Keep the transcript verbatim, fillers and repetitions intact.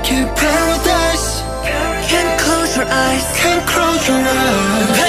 you paradise. Can't close your eyes, can't close your eyes.